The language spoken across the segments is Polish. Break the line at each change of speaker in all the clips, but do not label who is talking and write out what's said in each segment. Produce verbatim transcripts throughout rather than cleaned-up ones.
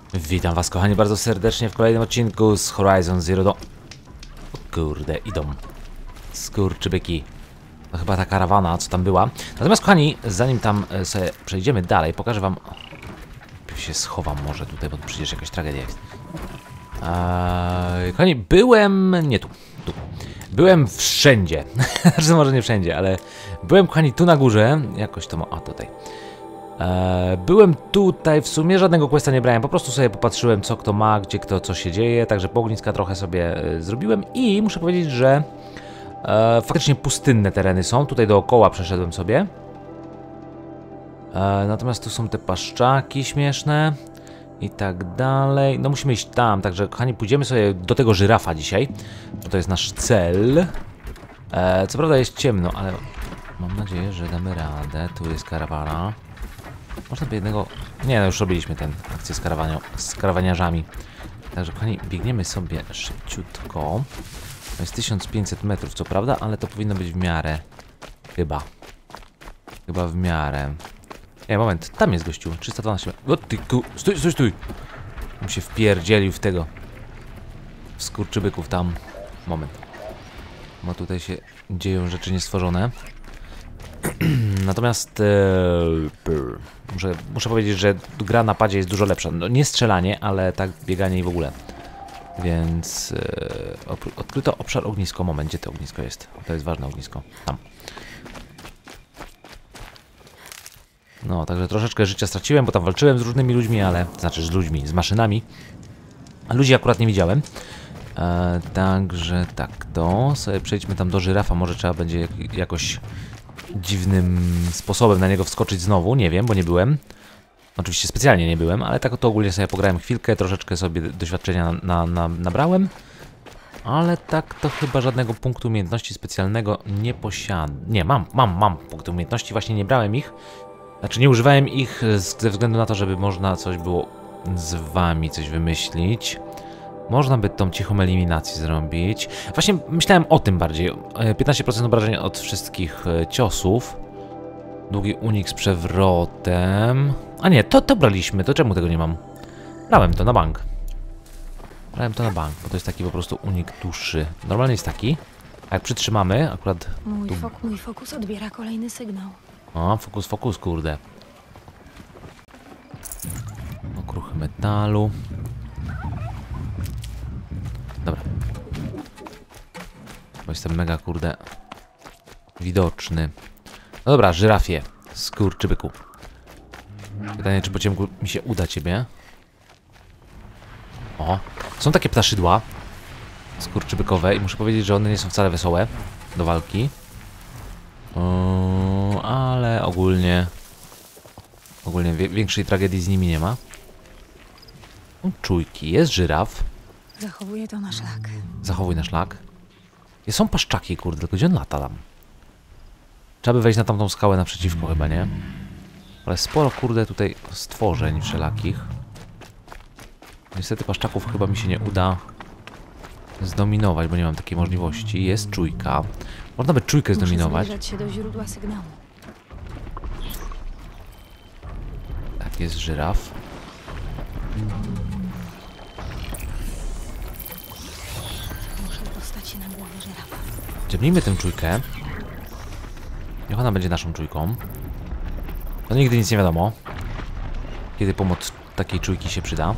Witam was, kochani, bardzo serdecznie w kolejnym odcinku z Horizon Zero Dawn. O kurde, idą skurczybyki. To chyba ta karawana, co tam była. Natomiast, kochani, zanim tam sobie przejdziemy dalej, pokażę wam... się schowam może tutaj, bo przecież jakaś tragedia jest. Eee, kochani, byłem... nie tu, tu. Byłem wszędzie. Znaczy, może nie wszędzie, ale... byłem, kochani, tu na górze. Jakoś to ma... a, tutaj. Eee, byłem tutaj, w sumie żadnego questa nie brałem, po prostu sobie popatrzyłem, co kto ma, gdzie kto, co się dzieje, także pogniska trochę sobie e, zrobiłem i muszę powiedzieć, że e, faktycznie pustynne tereny są, tutaj dookoła przeszedłem sobie. E, natomiast tu są te paszczaki śmieszne i tak dalej, no musimy iść tam, także kochani, pójdziemy sobie do tego żyrafa dzisiaj, bo to jest nasz cel. E, co prawda jest ciemno, ale mam nadzieję, że damy radę, tu jest karawana. Można by jednego... nie, no już robiliśmy tę akcję z, z karawaniarzami. Także, kochani, biegniemy sobie szybciutko. To jest tysiąc pięćset metrów, co prawda, ale to powinno być w miarę. Chyba. Chyba w miarę. Nie, moment, tam jest gościu. trzysta dwanaście metrów. O ty ku... Stój, stój, stój! On się wpierdzielił w tego. W skurczybyków tam. Moment. Bo tutaj się dzieją rzeczy niestworzone. Natomiast e, muszę, muszę powiedzieć, że gra na padzie jest dużo lepsza. No, nie strzelanie, ale tak bieganie i w ogóle. Więc e, odkryto obszar ognisko. Moment, gdzie to ognisko jest? To jest ważne ognisko. Tam. No, także troszeczkę życia straciłem, bo tam walczyłem z różnymi ludźmi, ale... znaczy z ludźmi, z maszynami. A ludzi akurat nie widziałem. E, także tak, to sobie przejdźmy tam do żyrafa. Może trzeba będzie jak, jakoś... dziwnym sposobem na niego wskoczyć znowu, nie wiem, bo nie byłem. Oczywiście specjalnie nie byłem, ale tak to ogólnie sobie pograłem chwilkę, troszeczkę sobie doświadczenia na, na, na, nabrałem. Ale tak to chyba żadnego punktu umiejętności specjalnego nie posiadam. Nie, mam, mam, mam punkty umiejętności, właśnie nie brałem ich. Znaczy nie używałem ich ze względu na to, żeby można coś było z wami coś wymyślić. Można by tą cichą eliminację zrobić. Właśnie myślałem o tym bardziej. piętnaście procent obrażeń od wszystkich ciosów. Długi unik z przewrotem. A nie, to, to braliśmy. To czemu tego nie mam? Brałem to na bank. Brałem to na bank, bo to jest taki po prostu unik dłuższy. Normalnie jest taki. A jak przytrzymamy, akurat...
Mój,
tu...
fok mój fokus odbiera kolejny sygnał.
O, fokus, fokus, kurde. Okruchy metalu. Dobra. Bo jestem mega, kurde, widoczny. No dobra, żyrafie. Skurczybyku. Pytanie, czy po ciemku mi się uda ciebie. O, są takie ptaszydła skurczybykowe i muszę powiedzieć, że one nie są wcale wesołe do walki. O, ale ogólnie ogólnie większej tragedii z nimi nie ma. O, czujki. Jest żyraf.
Zachowuję to na szlak.
Zachowuj na szlak. I są paszczaki, kurde, tylko gdzie on lata tam? Trzeba by wejść na tamtą skałę naprzeciwko chyba, nie? Ale sporo, kurde, tutaj stworzeń wszelakich. Niestety paszczaków chyba mi się nie uda zdominować, bo nie mam takiej możliwości. Jest czujka. Można by czujkę zdominować.
Muszę zbliżać się do źródła sygnału.
Tak, jest żyraf.
Się na głowie żyrafa.
Dziabnijmy tę czujkę. Niech ona będzie naszą czujką. To nigdy nic nie wiadomo, kiedy pomoc takiej czujki się przyda.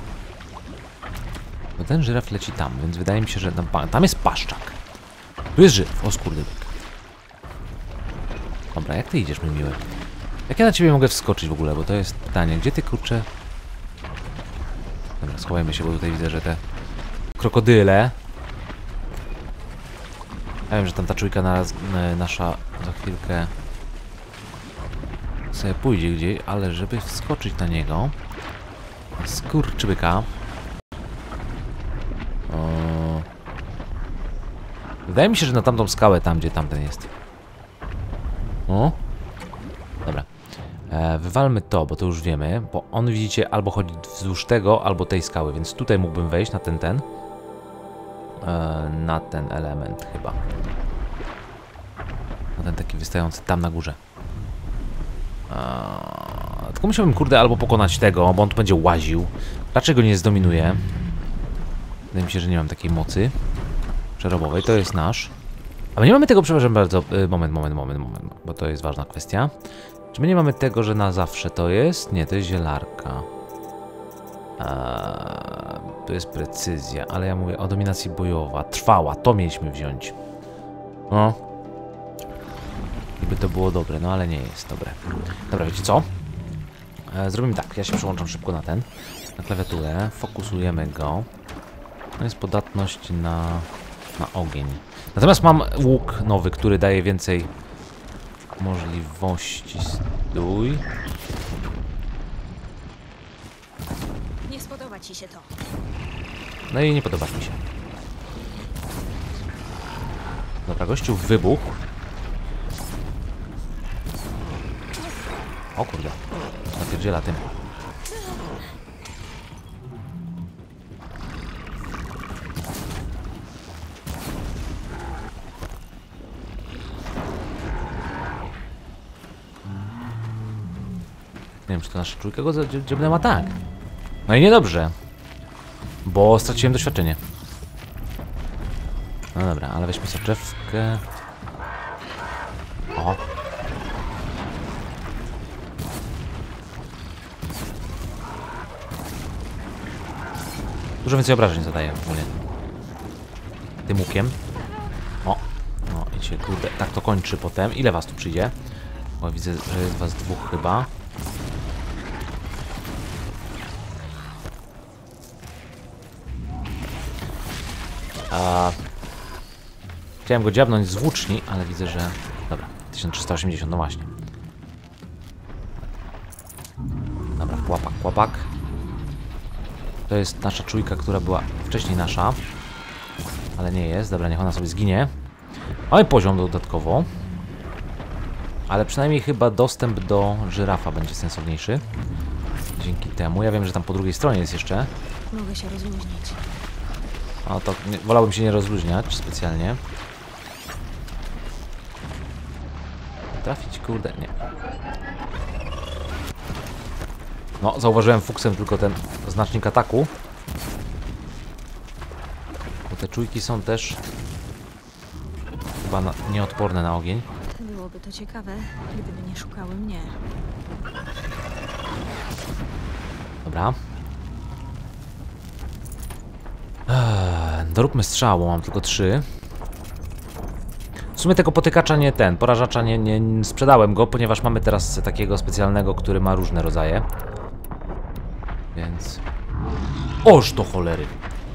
Bo ten żyraf leci tam, więc wydaje mi się, że tam, tam jest paszczak. Tu jest żyraf, o skurdybyk. Dobra, jak ty idziesz, mój miły? Jak ja na ciebie mogę wskoczyć w ogóle, bo to jest pytanie. Gdzie ty, kurczę? Dobra, schowajmy się, bo tutaj widzę, że te krokodyle... Ja wiem, że tam ta czujka naraz, nasza za chwilkę sobie pójdzie gdzieś, ale żeby wskoczyć na niego, skurczybyka. O... Wydaje mi się, że na tamtą skałę, tam gdzie tamten jest. O? Dobra. E, wywalmy to, bo to już wiemy, bo on, widzicie, albo chodzi wzdłuż tego, albo tej skały, więc tutaj mógłbym wejść na ten, ten. Na ten element chyba. Na ten taki wystający tam na górze. Tylko musiałbym, kurde, albo pokonać tego, bo on tu będzie łaził. Raczej go nie zdominuje. Wydaje mi się, że nie mam takiej mocy przerobowej. To jest nasz. A my nie mamy tego, przepraszam bardzo. Moment, moment, moment, moment, bo to jest ważna kwestia. Czy my nie mamy tego, że na zawsze to jest? Nie, to jest zielarka. Eee, to jest precyzja, ale ja mówię o dominacji bojowa. Trwała, to mieliśmy wziąć. No. Gdyby to było dobre, no ale nie jest dobre. Dobra, wiecie co? Eee, zrobimy tak, ja się przełączam szybko na ten. Na klawiaturę, fokusujemy go. To jest podatność na, na ogień. Natomiast mam łuk nowy, który daje więcej możliwości. Stój.
Nie spodoba ci się to.
No i nie podoba mi się. Dobra, gościu wybuchł. O kurde. Napierdziela tym. Nie wiem, czy to nasza trójka go dziebnęła tak. No i niedobrze. Bo straciłem doświadczenie. No dobra, ale weźmy soczewkę. O. Dużo więcej obrażeń zadaje ogólnie. Tym łukiem. O. No i się, kurde, tak to kończy potem. Ile was tu przyjdzie? Bo widzę, że jest was dwóch chyba. A... Chciałem go dziabnąć z włóczni, ale widzę, że... Dobra, tysiąc trzysta osiemdziesiąt, no właśnie. Dobra, kłapak, kłapak. To jest nasza czujka, która była wcześniej nasza. Ale nie jest, dobra, niech ona sobie zginie. Mamy poziom dodatkowo. Ale przynajmniej chyba dostęp do żyrafa będzie sensowniejszy. Dzięki temu. Ja wiem, że tam po drugiej stronie jest jeszcze.
Mogę się rozluźnić.
No to nie, wolałbym się nie rozluźniać specjalnie. Trafić, kurde, nie. No, zauważyłem fuksem tylko ten znacznik ataku. Bo te czujki są też chyba na, nieodporne na ogień.
Byłoby to ciekawe, gdyby nie szukały mnie.
Dobra. Eee, doróbmy strzał, bo mam tylko trzy. W sumie tego potykacza nie ten, porażacza nie, nie sprzedałem go, ponieważ mamy teraz takiego specjalnego, który ma różne rodzaje. Więc... Oż do cholery!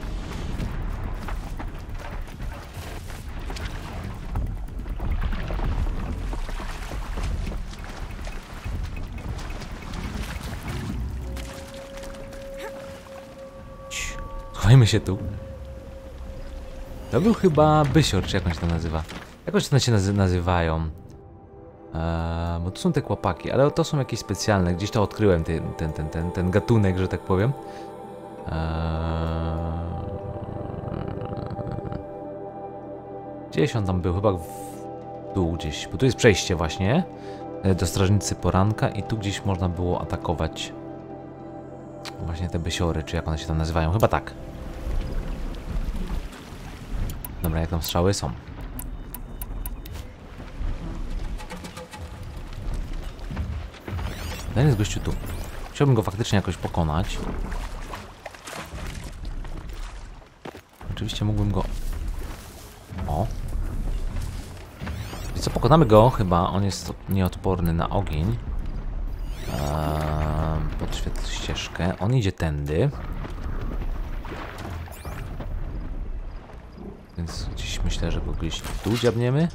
Chowajmy się tu. To był chyba Bysior, czy jak on się to nazywa? Jakoś one się nazy nazywają. Eee, bo to są te kłapaki, ale to są jakieś specjalne. Gdzieś to odkryłem, ten, ten, ten, ten, ten gatunek, że tak powiem. Eee, gdzieś on tam był, chyba w dół gdzieś. Bo tu jest przejście właśnie do strażnicy poranka i tu gdzieś można było atakować właśnie te bysiory, czy jak one się tam nazywają. Chyba tak. Dobra, jak tam strzały są. Ten jest gościu tu. Chciałbym go faktycznie jakoś pokonać. Oczywiście mógłbym go... O! I co, pokonamy go chyba. On jest nieodporny na ogień. Eee, podświetl ścieżkę. On idzie tędy. Więc gdzieś myślę, że go gdzieś tu dziabniemy.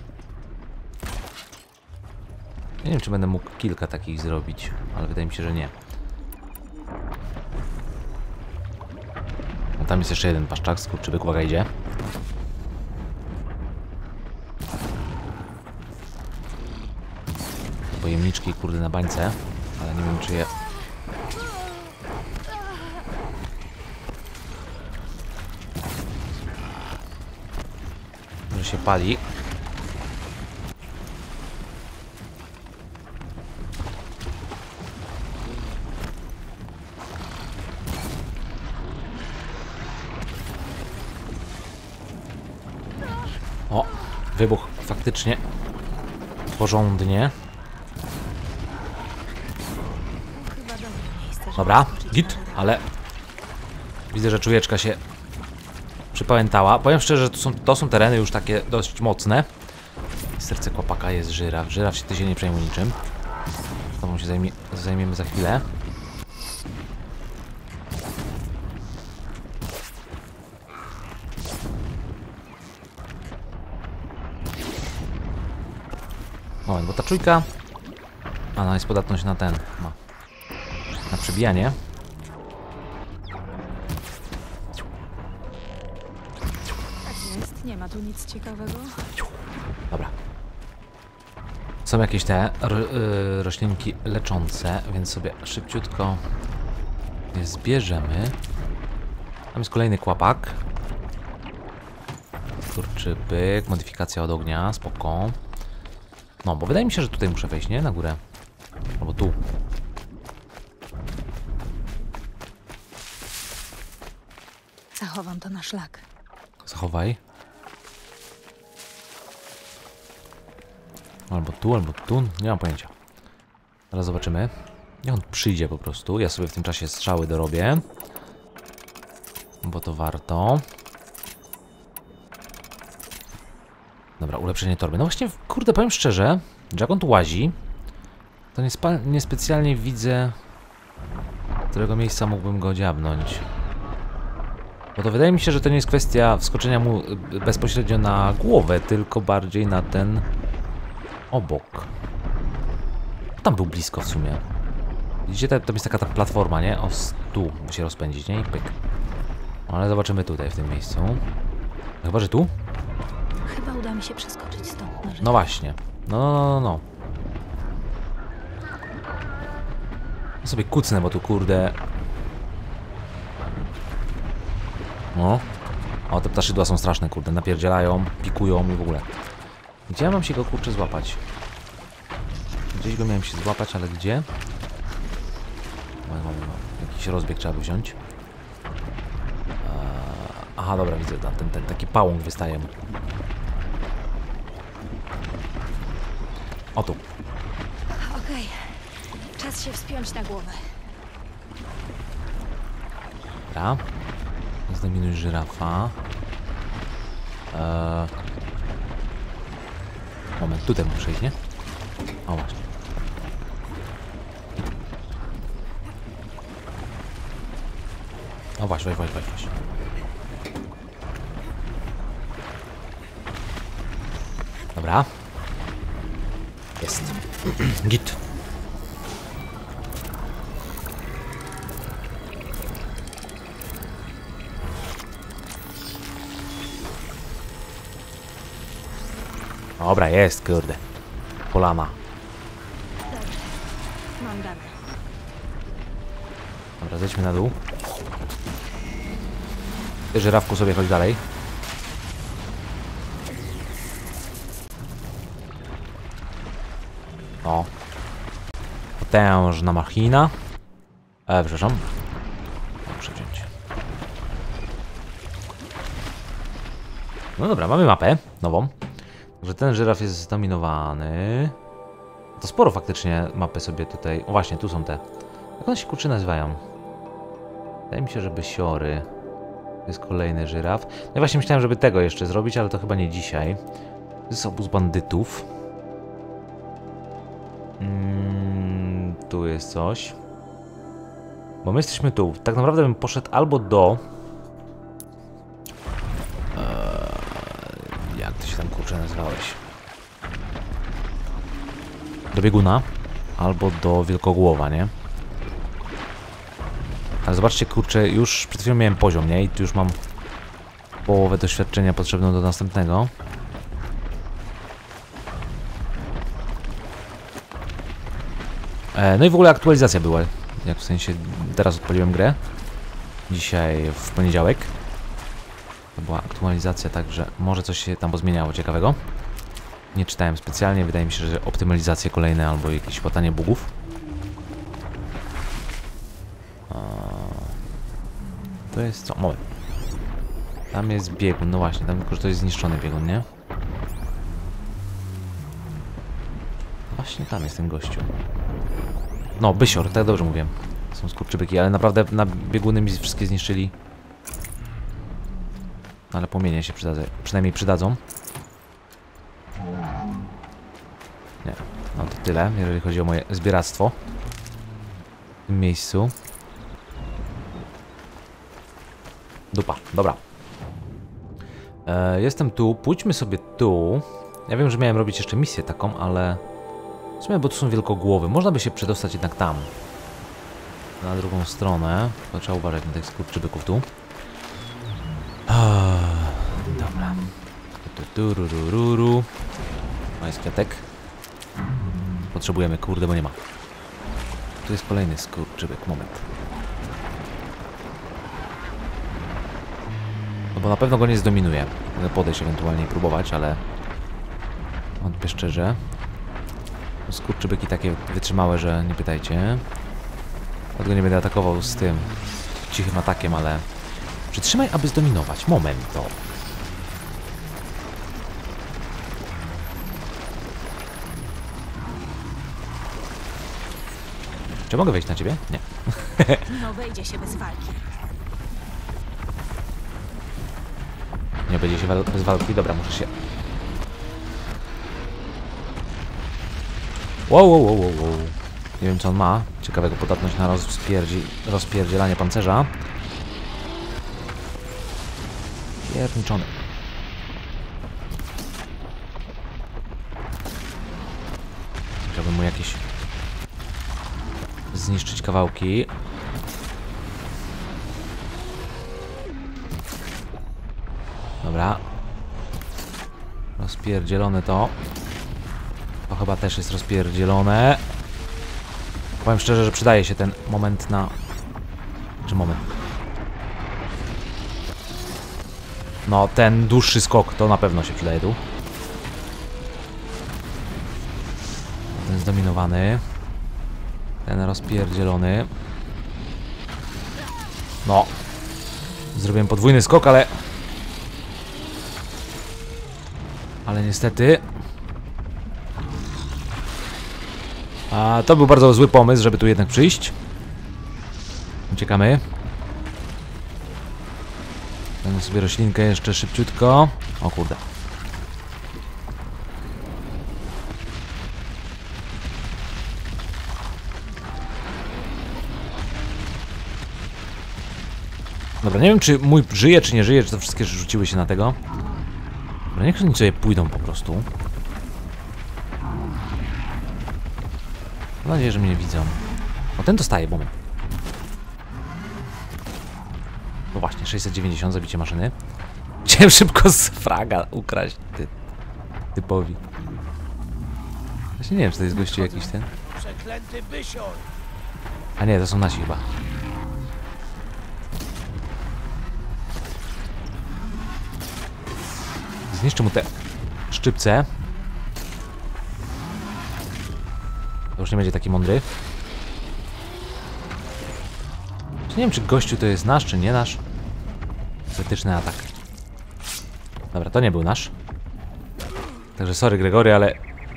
Nie wiem, czy będę mógł kilka takich zrobić, ale wydaje mi się, że nie. No tam jest jeszcze jeden paszczak, skurczybyk, uwaga, idzie. Pojemniczki, kurde, na bańce, ale nie wiem, czy je... Może się pali. wybuch faktycznie porządnie.
Chyba dobre miejsce, żeby
Dobra,
skoczyć
git,
na dół.
ale widzę, że czujeczka się przypamiętała. Powiem szczerze, że to są, to są tereny już takie dość mocne. Serce chłopaka jest żyraf. Żyraf się ty się nie przejmuj niczym. Z tobą się zajmie, zajmiemy za chwilę. Moment, bo ta czujka... A, no jest podatność na ten. Ma. Na przebijanie.
Tak jest, nie ma tu nic ciekawego.
Dobra. Są jakieś te ro, y, roślinki leczące, więc sobie szybciutko je zbierzemy. Tam jest kolejny kłapak. Skurczybyk, modyfikacja od ognia, spoko. No, bo wydaje mi się, że tutaj muszę wejść, nie? Na górę. Albo tu.
Zachowam to na szlak.
Zachowaj. Albo tu, albo tu. Nie mam pojęcia. Zaraz zobaczymy. Niech on przyjdzie po prostu. Ja sobie w tym czasie strzały dorobię. Bo to warto. Dobra, ulepszenie torby. No właśnie, kurde, powiem szczerze, że jak on tu łazi, to niespecjalnie widzę, którego miejsca mógłbym go dziabnąć. Bo to wydaje mi się, że to nie jest kwestia wskoczenia mu bezpośrednio na głowę, tylko bardziej na ten obok. Tam był blisko w sumie. Widzicie, to, to jest taka ta platforma, nie? O, tu by się rozpędzić, nie? I pyk. Ale zobaczymy tutaj, w tym miejscu. No chyba, że tu?
Chyba uda mi się przeskoczyć stąd na rzecz.
No właśnie. No, no, no, no. Ja sobie kucnę, bo tu kurde... No. O, te ptaszydła są straszne, kurde. Napierdzielają, pikują i w ogóle. Gdzie ja mam się go, kurczę, złapać? Gdzieś go miałem się złapać, ale gdzie? Jakiś rozbieg trzeba by wziąć. Eee, aha, dobra, widzę. Ten, ten, ten taki pałąk wystaje mu. O tu.
Okej, czas się wspiąć na głowę.
Dobra. Zdominuj żyrafa. Eee... Moment, tutaj muszę iść, nie? O, właśnie. O, właśnie, właśnie, właśnie, właśnie. Dobra. Jest. Git. Dobra, jest, kurde. Polana.
Dobrze, mam dane.
Dobra, zejdźmy na dół. Ty, żyrawku, sobie chodź dalej. O. Potężna machina. E, przepraszam. Muszę wziąć. No dobra, mamy mapę nową. Że ten żyraf jest zdominowany. To sporo faktycznie mapy sobie tutaj... O właśnie, tu są te. Jak one się kurczę nazywają? Wydaje mi się, że bysiory. To jest kolejny żyraf. No i właśnie myślałem, żeby tego jeszcze zrobić, ale to chyba nie dzisiaj. To jest obóz bandytów. Mm, tu jest coś. Bo my jesteśmy tu. Tak naprawdę bym poszedł albo do... Eee, jak to się tam kurczę nazywałeś? Do bieguna. Albo do wielkogłowa, nie? Ale zobaczcie, kurczę, już przed chwilą miałem poziom, nie? I tu już mam połowę doświadczenia potrzebną do następnego. E, no i w ogóle aktualizacja była. Jak w sensie, teraz odpaliłem grę. Dzisiaj w poniedziałek. To była aktualizacja, także może coś się tam pozmieniało ciekawego. Nie czytałem specjalnie, wydaje mi się, że optymalizacje kolejne albo jakieś łatanie bugów. To jest co? Moment. Tam jest biegun, no właśnie, tam tylko że to jest zniszczony biegun, nie? Tam jest ten gościu. No, bysior, tak dobrze mówię. Są skurczybyki, ale naprawdę na bieguny mi wszystkie zniszczyli. No, ale płomienie się przydadzą, przynajmniej przydadzą. Nie, no to tyle, jeżeli chodzi o moje zbieractwo w tym miejscu. Dupa, dobra. E, jestem tu, pójdźmy sobie tu. Ja wiem, że miałem robić jeszcze misję taką, ale w sumie, bo tu są wielkogłowy. Można by się przedostać jednak tam. Na drugą stronę. To trzeba uważać na tych skurczybyków tu. Ah, dobra. Tu, tu, tu, ru, ru, ru. To jest kwiatek. Potrzebujemy, kurde, bo nie ma. Tu jest kolejny skurczybyk, moment. No bo na pewno go nie zdominuje. Mogę podejść ewentualnie i próbować, ale wątpię szczerze. Skurczybyki takie wytrzymałe, że nie pytajcie. Dlatego nie będę atakował z tym cichym atakiem, ale przytrzymaj, aby zdominować. Momento. Czy mogę wejść na ciebie? Nie.
Nie obejdzie się bez walki.
Nie będzie się wal bez walki. Dobra, muszę się... Wow, wow, wow, wow, wow. Nie wiem, co on ma. Ciekawego, podatność na rozpierdzi... rozpierdzielanie pancerza. Pierniczony. Chciałbym mu jakieś... zniszczyć kawałki. Dobra. Rozpierdzielone to. To chyba też jest rozpierdzielone. Powiem szczerze, że przydaje się ten moment na... Czy moment? No, ten dłuższy skok to na pewno się przydaje tu. Ten zdominowany. Ten rozpierdzielony. No. Zrobiłem podwójny skok, ale... Ale niestety... A to był bardzo zły pomysł, żeby tu jednak przyjść. Uciekamy. Damy sobie roślinkę jeszcze szybciutko. O kurde. Dobra, nie wiem, czy mój żyje, czy nie żyje, czy to wszystkie rzuciły się na tego. Dobra, niech oni sobie pójdą po prostu. Mam nadzieję, że mnie nie widzą. O, ten dostaje, moment. No właśnie, sześćset dziewięćdziesiąt, zabicie maszyny. Chciałem szybko z fraga ukraść, ty, typowi. Właśnie nie wiem, czy to jest gościu jakiś ten. A nie, to są nasi chyba. Zniszczę mu te szczypce. To już nie będzie taki mądry. Nie wiem, czy gościu to jest nasz, czy nie nasz. Wytyczny atak. Dobra, to nie był nasz. Także sorry, Gregory, ale...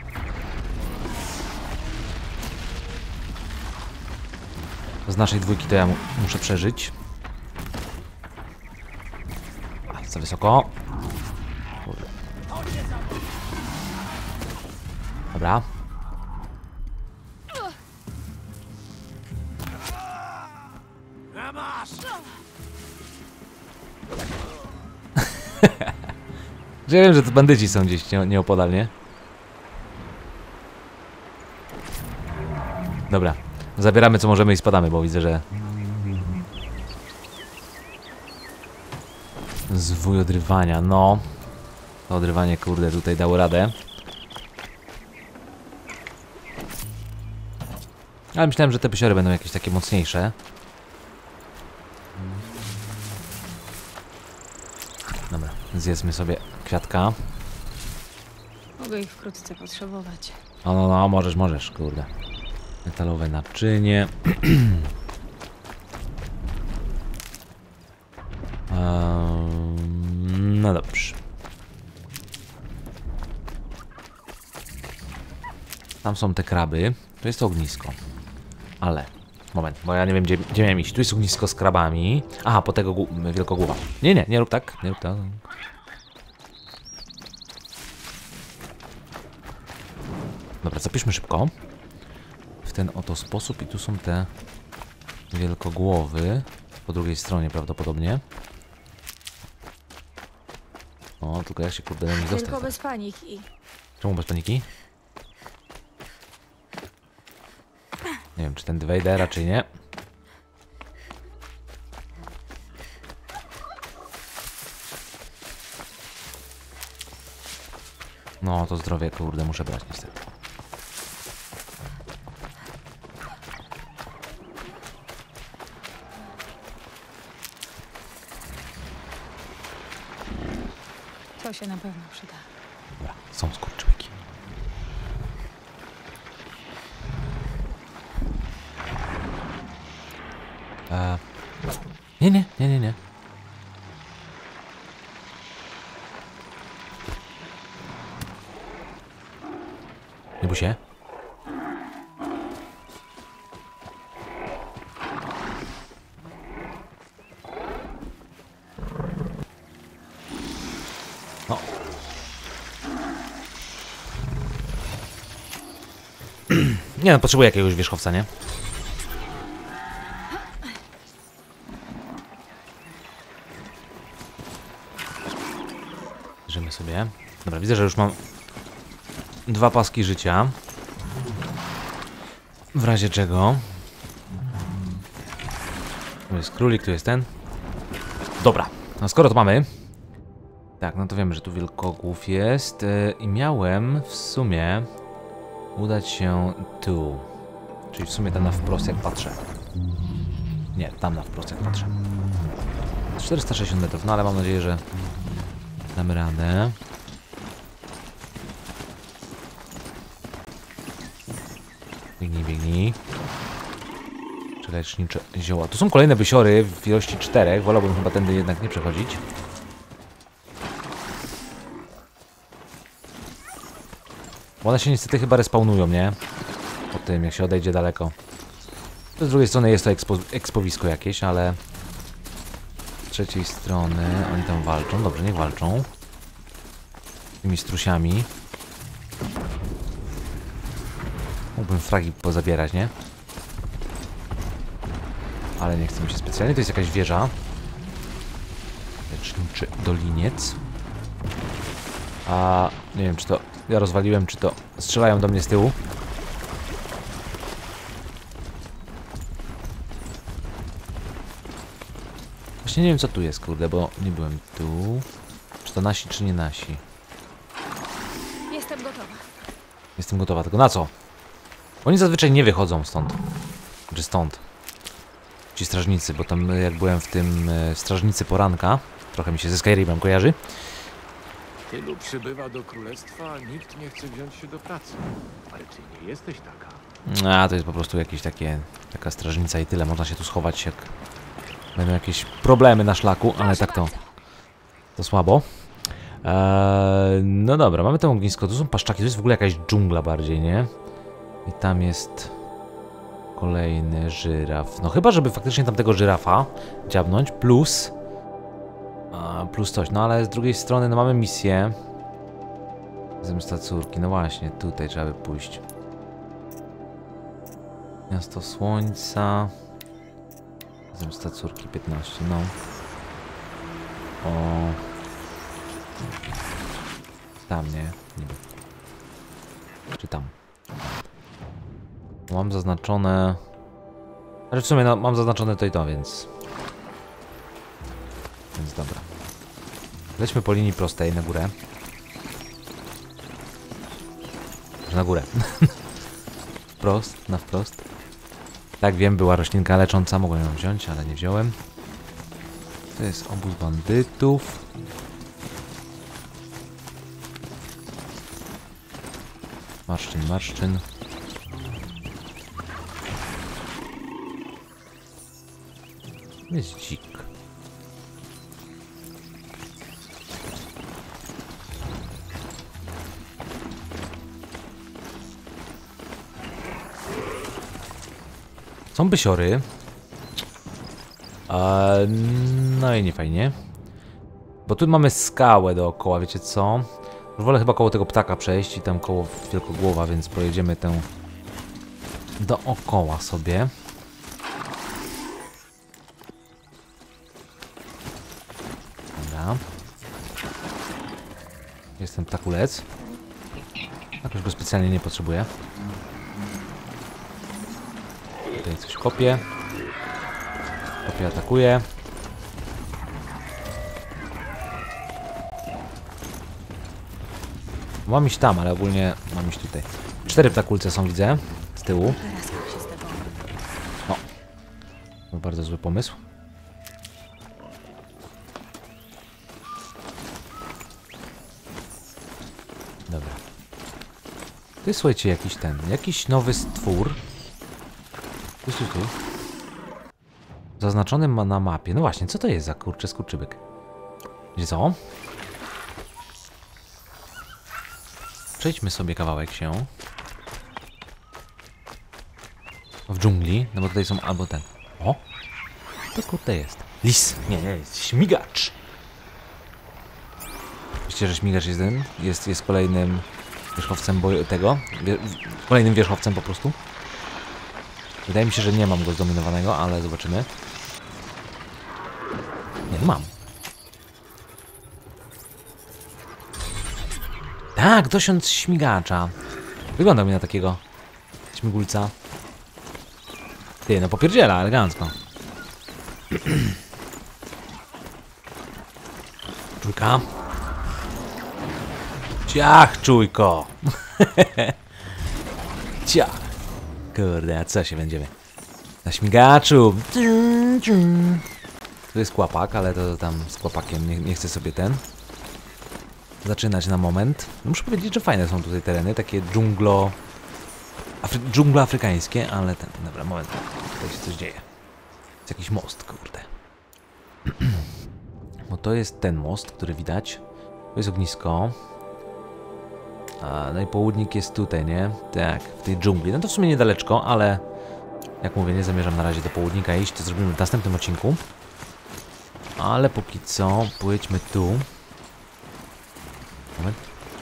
Z naszej dwójki to ja mu muszę przeżyć. A, za wysoko. Kurde. Dobra. Ja wiem, że to bandyci są gdzieś nie, nieopodal, nie? Dobra. Zabieramy co możemy i spadamy, bo widzę, że... Zwój odrywania, no. To odrywanie, kurde, tutaj dało radę. Ale myślałem, że te pysiory będą jakieś takie mocniejsze. Dobra, zjedzmy sobie kwiatka.
Mogę ich wkrótce potrzebować.
No, no, no, możesz, możesz, kurde. Metalowe naczynie. um, no dobrze. Tam są te kraby. To jest to ognisko. Ale... Moment, bo ja nie wiem, gdzie, gdzie miałem iść. Tu jest ognisko z krabami. Aha, po tego wielkogłowa. Nie, nie, nie rób tak. Nie rób tak. Dobra, zapiszmy szybko. W ten oto sposób. I tu są te wielkogłowy. Po drugiej stronie prawdopodobnie. O, tylko jak się kurde do nich dostać.
Tylko bez paniki.
Czemu bez paniki? Nie wiem, czy ten wejdę, raczej nie. No, to zdrowie, kurde, muszę brać niestety.
To się na pewno przyda.
Dobra, są skurczybyki. Eee, nie, nie, nie, nie, nie. Nie bój się. No. Nie no, potrzebuję jakiegoś wierzchowca, nie? Bierzemy sobie. Dobra, widzę, że już mam dwa paski życia. W razie czego. Tu jest królik, tu jest ten. Dobra, no skoro to mamy. Tak, no to wiemy, że tu wielkogłów jest. Yy, I miałem w sumie udać się tu. Czyli w sumie tam na wprost jak patrzę. Nie, tam na wprost jak patrzę. czterysta sześćdziesiąt metrów, no ale mam nadzieję, że damy radę. Biegnij, biegnij. Czy lecznicze zioła. Tu są kolejne wysiory w ilości czterech. Wolałbym chyba tędy jednak nie przechodzić. Bo one się niestety chyba respawnują, nie? Po tym, jak się odejdzie daleko. Z drugiej strony jest to ekspo ekspowisko jakieś, ale... Z trzeciej strony oni tam walczą. Dobrze, niech walczą. Z tymi strusiami. Mógłbym fragi pozabierać, nie? Ale nie chcę mi się specjalnie. To jest jakaś wieża. Leczniczy doliniec. A nie wiem, czy to ja rozwaliłem, czy to strzelają do mnie z tyłu. Właśnie nie wiem, co tu jest, kurde, bo nie byłem tu. Czy to nasi, czy nie nasi?
Jestem gotowa.
Jestem gotowa, tylko na co? Oni zazwyczaj nie wychodzą stąd. Czy stąd? Ci strażnicy, bo tam jak byłem w tym e, strażnicy poranka, trochę mi się ze Skyrimem kojarzy.
Tylu przybywa do królestwa, a nikt nie chce wziąć się do pracy. Ale ty nie jesteś taka.
A to jest po prostu jakieś takie, taka strażnica i tyle. Można się tu schować, jak będą jakieś problemy na szlaku, ale tak to, to słabo. Eee, no dobra, mamy to ognisko. Tu są paszczaki, to jest w ogóle jakaś dżungla bardziej, nie? I tam jest kolejny żyraf. No chyba, żeby faktycznie tamtego żyrafa dziabnąć, plus a, plus coś, no ale z drugiej strony no mamy misję. Zemsta córki, no właśnie, tutaj trzeba by pójść. Miasto Słońca. Zemsta córki piętnaście, no. O. Tam, nie? Niby. Czy tam? Mam zaznaczone... Ale w sumie no, mam zaznaczone to i to, więc... Więc dobra. Lećmy po linii prostej na górę. Na górę. Wprost, na wprost. Tak, wiem, była roślinka lecząca, mogłem ją wziąć, ale nie wziąłem. To jest obóz bandytów. Marszczyn, marszczyn. Jest dzik. Są bysiory. Eee, no i nie fajnie. Bo tu mamy skałę dookoła, wiecie co? Już wolę chyba koło tego ptaka przejść i tam koło wielkogłowa, więc pojedziemy tę dookoła sobie. Dobra. Jest ten ptakulec. Jakoś go specjalnie nie potrzebuję. Tutaj coś kopie. Kopie atakuje. Mam iść tam, ale ogólnie mam iść tutaj. Cztery ptakulce są, widzę, z tyłu.
Teraz jak się z tobą.
O. To bardzo zły pomysł. Dobra. Tu jest, słuchajcie, jakiś ten, jakiś nowy stwór. Tu, tu, tu. Zaznaczony ma na mapie. No właśnie, co to jest za kurczę skurczybyk? Gdzie co? Przejdźmy sobie kawałek się. W dżungli, no bo tutaj są albo ten. O! To kurde jest. Lis! Nie, nie, jest śmigacz! Wiecie, że śmigacz jest ten? Jest, jest kolejnym wierzchowcem boju tego. Wie, kolejnym wierzchowcem po prostu. Wydaje mi się, że nie mam go zdominowanego, ale zobaczymy. Nie, no mam. Tak, dosiądź śmigacza. Wygląda mi na takiego śmigulca. Ty, no popierdziela, elegancko. Czujka. Ciach, czujko. Ciach. Kurde, a co się będziemy? Na śmigaczu. Tu jest kłapak, ale to tam z kłapakiem nie, nie chcę sobie ten zaczynać na moment. Muszę powiedzieć, że fajne są tutaj tereny, takie dżunglo... Afry... dżunglo afrykańskie, ale ten... Dobra, moment, tutaj się coś dzieje. Jest jakiś most, kurde. Bo to jest ten most, który widać. To jest ognisko. A, no i południk jest tutaj, nie? Tak, w tej dżungli. No to w sumie niedaleczko, ale... Jak mówię, nie zamierzam na razie do południka iść, to zrobimy w następnym odcinku. Ale póki co, pójdźmy tu. Moment.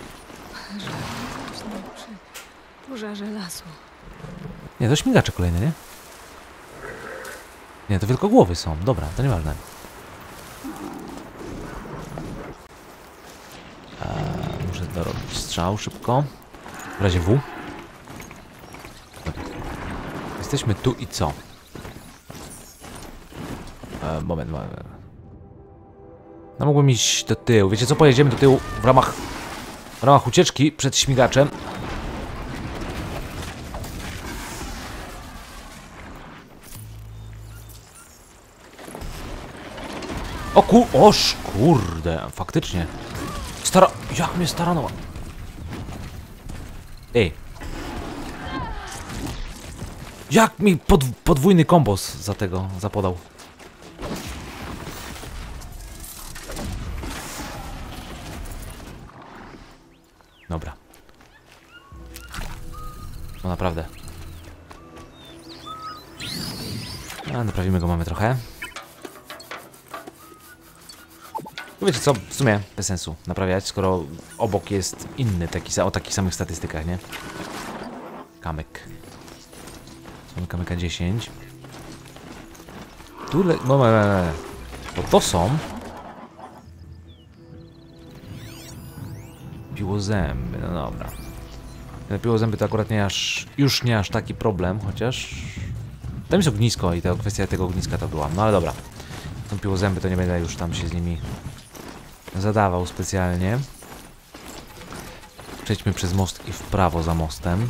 Przy pożarze lasu.
Nie, to śmigacze kolejne, nie? Nie, to wielkogłowy są. Dobra, to nieważne. Eee, muszę dorobić strzał szybko. W razie W. Dobra. Jesteśmy tu i co? Eee, moment, moment. No mógłbym iść do tyłu. Wiecie co? Pojedziemy do tyłu w ramach w ramach ucieczki przed śmigaczem. O ku... Oż kurde, faktycznie. Stara... Jak mnie starano. Ej. Jak mi pod... podwójny kombos za tego zapodał. Dobra. No naprawdę. A, naprawimy go, mamy trochę. Wiecie co, w sumie bez sensu naprawiać, skoro obok jest inny, taki, o takich samych statystykach, nie? Kamyk. Mamy kamyka dziesięć. Tu le... No, no, no, no. Bo to są... Piłozęby, no dobra. Te piłozęby to akurat nie aż... Już nie aż taki problem, chociaż... Tam jest ognisko i ta kwestia tego ogniska to była, no ale dobra. Są piłozęby, to nie będę już tam się z nimi zadawał specjalnie. Przejdźmy przez most i w prawo za mostem.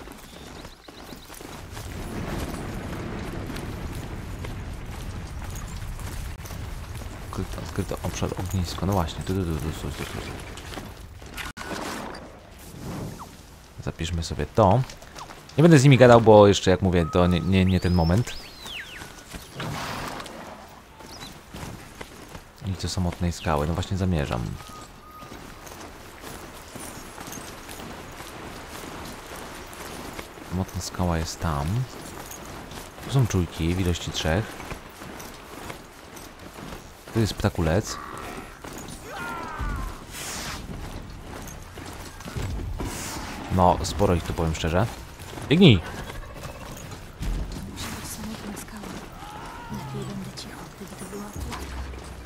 Odkryto, odkryto obszar ognisko, no właśnie, tu, tu, tu, tu, tu, tu, tu. Zapiszmy sobie to. Nie będę z nimi gadał, bo jeszcze jak mówię, to nie, nie, nie ten moment. Nic do samotnej skały, no właśnie zamierzam. Samotna skała jest tam. Tu są czujki w ilości trzech. Tu jest ptakulec. No, sporo ich tu, powiem szczerze. Biegnij!
Muszę być samotna skała. Lepiej będę cicho, gdyby to była pułapka.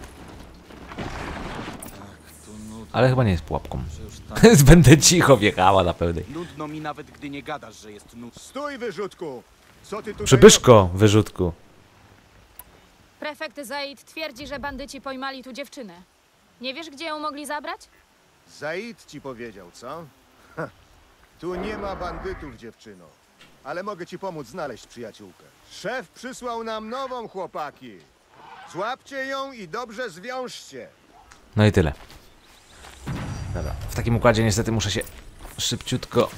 Ale chyba nie jest pułapką. Będę cicho wjechała na pełnej.
Nudno mi nawet, gdy nie gadasz, że jest nudno.
Stój, wyrzutku! Co ty tutaj
Przybyszko, wyrzutku.
Prefekt Zaid twierdzi, że bandyci pojmali tu dziewczynę. Nie wiesz, gdzie ją mogli zabrać?
Zaid ci powiedział, co? Ha. Tu nie ma bandytów, dziewczyno. Ale mogę ci pomóc znaleźć przyjaciółkę. Szef przysłał nam nową, chłopaki. Złapcie ją i dobrze zwiążcie.
No i tyle. Dobra, w takim układzie niestety muszę się szybciutko...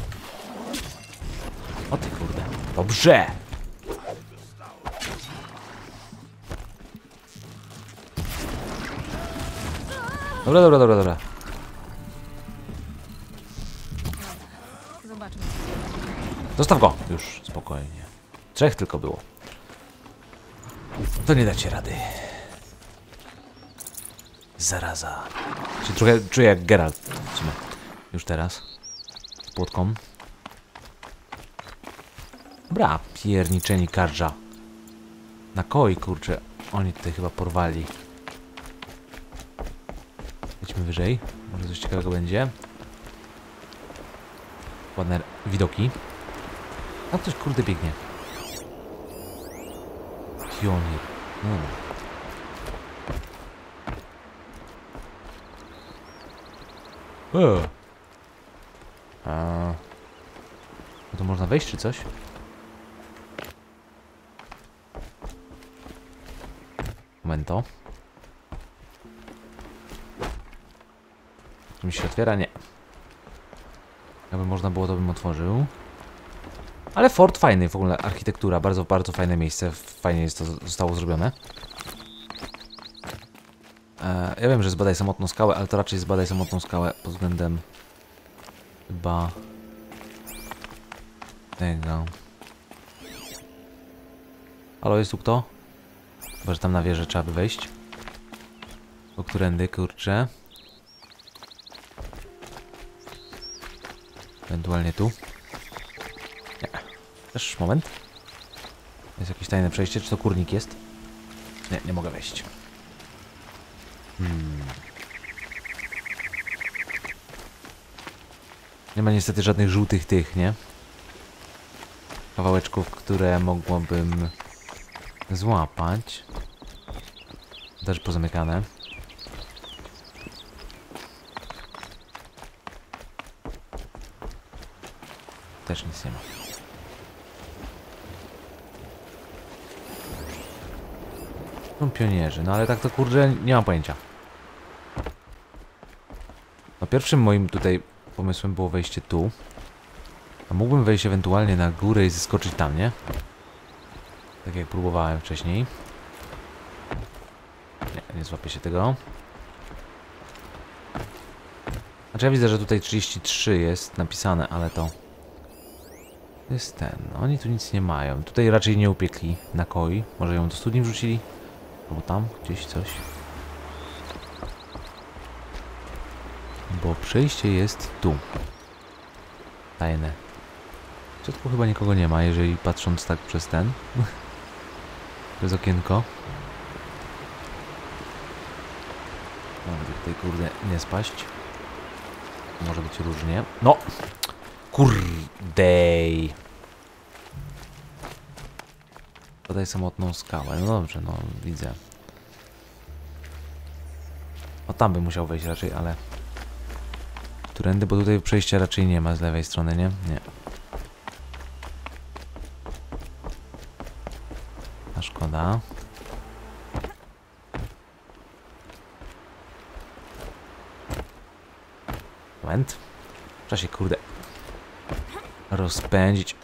O ty kurde. Dobrze! Dobra, dobra, dobra, dobra.
Zobaczmy.
Zostaw go! Już, spokojnie. Trzech tylko było. To nie dacie rady. Zaraza. Się trochę czuję jak Geralt w sumie. Już teraz. Z płotką. Dobra, pierniczeni kardża. Na koi, kurczę. Oni tutaj chyba porwali. Idźmy wyżej. Może coś ciekawego będzie. Ładne widoki. A ktoś kurde biegnie. Pionir. No. O. A. No to można wejść czy coś? Momento. Tu mi się otwiera? Nie. Jakby można było, to bym otworzył. Ale fort fajny, w ogóle architektura, bardzo, bardzo fajne miejsce. Fajnie jest to zostało zrobione. E, ja wiem, że zbadaj samotną skałę, ale to raczej zbadaj samotną skałę pod względem chyba tego. Halo, jest tu kto? Chyba, że tam na wieżę trzeba by wejść. O którędy, kurczę. Ewentualnie tu. Nie. Też moment. Jest jakieś tajne przejście, czy to kurnik jest? Nie, nie mogę wejść. Hmm. Nie ma niestety żadnych żółtych tych, nie? Kawałeczków, które mogłabym złapać. Też pozamykane. Też nic nie ma. Są pionierzy, no ale tak to kurde nie mam pojęcia. No pierwszym moim tutaj pomysłem było wejście tu. A mógłbym wejść ewentualnie na górę i zeskoczyć tam, nie? Tak jak próbowałem wcześniej. Nie, nie złapię się tego. Znaczy ja widzę, że tutaj trzydzieści trzy jest napisane, ale to... To jest ten. Oni tu nic nie mają. Tutaj raczej nie upiekli na koi. Może ją do studni wrzucili? Albo tam gdzieś coś. Bo przejście jest tu. Tajne. W środku chyba nikogo nie ma, jeżeli patrząc tak przez ten. Przez okienko. Mam tutaj kurde nie spaść. Może być różnie. No! Kurdej! Podaj samotną skałę. No dobrze, no widzę. O tam bym musiał wejść raczej, ale... Którędy, bo tutaj przejścia raczej nie ma z lewej strony, nie? Nie. A szkoda. Moment. Trzeba się kurde rozpędzić.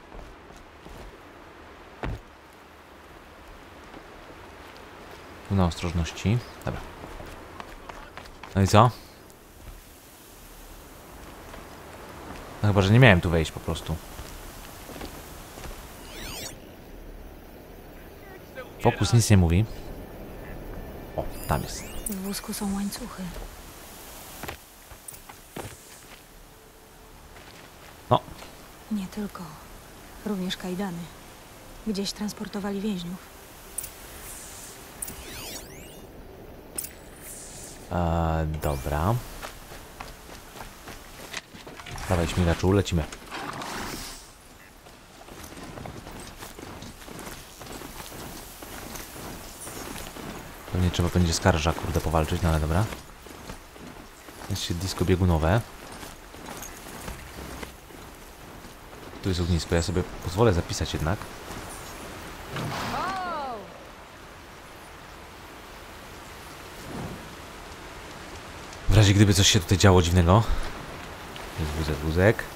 Tu na ostrożności. Dobra. No i co? No chyba, że nie miałem tu wejść po prostu. Fokus nic nie mówi. O, tam jest.
W wózku są łańcuchy.
No.
Nie tylko. Również kajdany. Gdzieś transportowali więźniów.
Eee, dobra. Dawaj, śmigaczu, lecimy. Pewnie trzeba będzie skarża, kurde, powalczyć, no ale dobra. Jest się disco biegunowe. Tu jest ognisko, ja sobie pozwolę zapisać jednak. W razie gdyby coś się tutaj działo dziwnego. Jest wózek, wózek.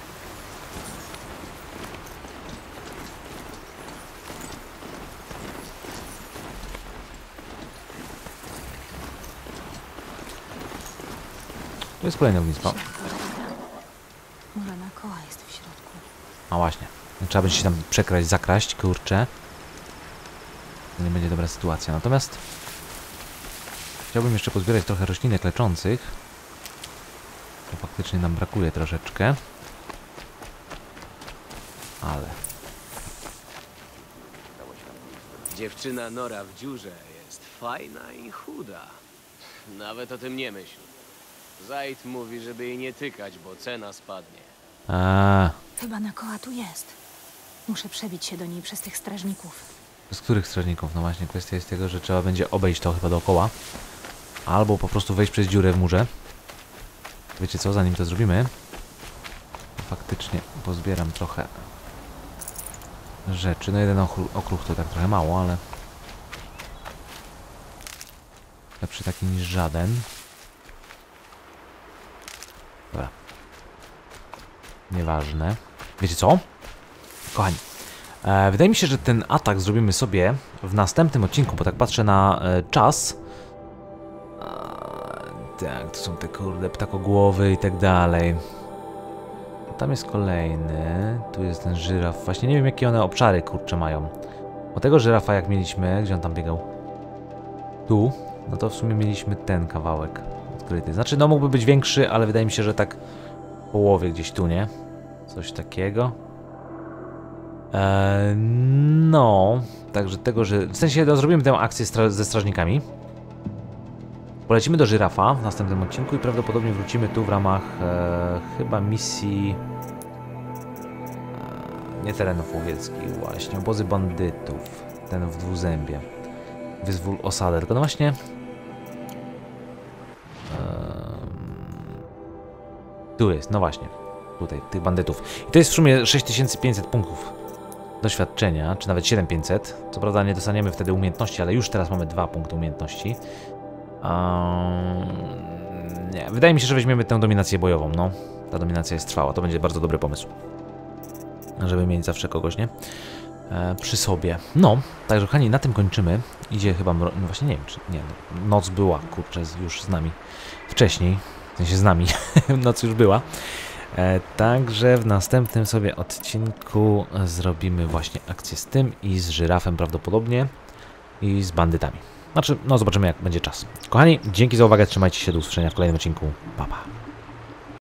To jest kolejne ognisko.
Może na koła jest w środku.
A właśnie. Trzeba będzie się tam przekraść, zakraść, kurczę. To nie będzie dobra sytuacja. Natomiast chciałbym jeszcze pozbierać trochę roślinek leczących. To faktycznie nam brakuje troszeczkę. Ale...
Dziewczyna Nora w dziurze jest fajna i chuda. Nawet o tym nie myśl. Zaid mówi, żeby jej nie tykać, bo cena spadnie.
A,
Chyba na koła tu jest. Muszę przebić się do niej przez tych strażników.
z których strażników? No właśnie, kwestia jest tego, że trzeba będzie obejść to chyba dookoła. Albo po prostu wejść przez dziurę w murze. Wiecie co, zanim to zrobimy, to faktycznie pozbieram trochę rzeczy. No jeden okruch to tak trochę mało, ale lepszy taki niż żaden. Dobra. Nieważne. Wiecie co? Kochani, e, wydaje mi się, że ten atak zrobimy sobie w następnym odcinku, bo tak patrzę na e, czas. Tak, to są te kurde ptakogłowy i tak dalej. Tam jest kolejny. Tu jest ten żyraf. Właśnie nie wiem, jakie one obszary kurcze mają. O tego żyrafa jak mieliśmy, gdzie on tam biegał? Tu. No to w sumie mieliśmy ten kawałek odkryty. Znaczy no mógłby być większy, ale wydaje mi się, że tak w połowie gdzieś tu, nie? Coś takiego. Eee, no. Także tego, że... W sensie no, zrobimy tę akcję stra ze strażnikami. Polecimy do żyrafa w następnym odcinku i prawdopodobnie wrócimy tu w ramach e, chyba misji e, nie terenów łowieckich, właśnie obozy bandytów, ten w Dwuzębie, wyzwól osadę, tylko no właśnie e, tu jest, no właśnie, tutaj tych bandytów i to jest w sumie sześć tysięcy pięćset punktów doświadczenia, czy nawet siedem tysięcy pięćset, co prawda nie dostaniemy wtedy umiejętności, ale już teraz mamy dwa punkty umiejętności. Um, nie, wydaje mi się, że weźmiemy tę dominację bojową, no. Ta dominacja jest trwała, to będzie bardzo dobry pomysł. Żeby mieć zawsze kogoś, nie? E, przy sobie. No, także kochani, na tym kończymy. Idzie chyba, no właśnie nie wiem, czy nie, no, noc była, kurczę, już z nami wcześniej. W sensie z nami, noc już była. E, także w następnym sobie odcinku zrobimy właśnie akcję z tym i z żyrafem prawdopodobnie i z bandytami. Znaczy, no zobaczymy jak będzie czas. Kochani, dzięki za uwagę, trzymajcie się, do usłyszenia w kolejnym odcinku. Pa, pa.